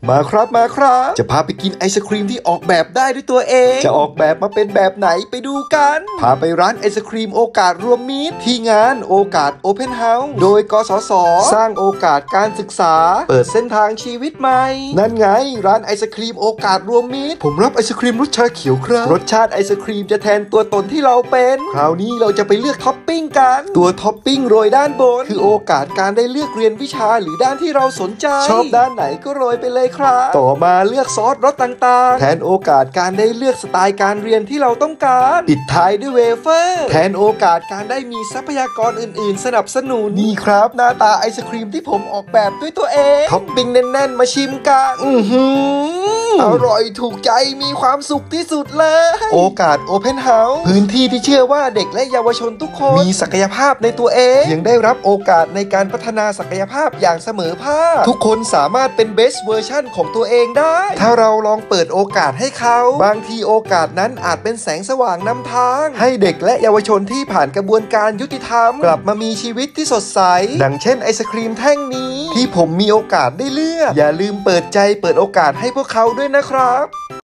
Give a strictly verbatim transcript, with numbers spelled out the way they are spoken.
มาครับมาครับจะพาไปกินไอศครีมที่ออกแบบได้ด้วยตัวเองจะออกแบบมาเป็นแบบไหนไปดูกันพาไปร้านไอศครีมโอกาสรวมมิตรที่งานโอกาสโอเพนเฮาส์โดยกสศสร้างโอกาสการศึกษาเปิดเส้นทางชีวิตใหม่นั่นไงร้านไอศครีมโอกาสรวมมิตรผมรับไอศครีมรสชาเขียวครับรสชาติไอศครีมจะแทนตัวตนที่เราเป็นคราวนี้เราจะไปเลือกท็อปปิ้งกันตัวท็อปปิ้งโรยด้านบนคือโอกาสการได้เลือกเรียนวิชาหรือด้านที่เราสนใจชอบด้านไหนก็โรยไปเลยครับต่อมาเลือกซอสรสต่างๆแทนโอกาสการได้เลือกสไตล์การเรียนที่เราต้องการปิดท้ายด้วยเวเฟอร์แทนโอกาสการได้มีทรัพยากรอื่นๆสนับสนุนนี่ครับหน้าตาไอศครีมที่ผมออกแบบด้วยตัวเองท็อปปิ้งแน่นๆมาชิมกันอือหืออร่อยถูกใจมีความสุขที่สุดเลยโอกาสโอเพนเฮาส์พื้นที่ที่เชื่อว่าเด็กและเยาวชนทุกคนมีศักยภาพในตัวเองยังได้รับโอกาสในการพัฒนาศักยภาพอย่างเสมอภาคทุกคนสามารถเป็นเบสเวอร์ชั่นของตัวเองได้ถ้าเราลองเปิดโอกาสให้เขาบางทีโอกาสนั้นอาจเป็นแสงสว่างนำทางให้เด็กและเยาวชนที่ผ่านกระบวนการยุติธรรมกลับมามีชีวิตที่สดใสดังเช่นไอศครีมแท่งนี้ที่ผมมีโอกาสได้เลือกอย่าลืมเปิดใจเปิดโอกาสให้พวกเขาด้วยนะครับ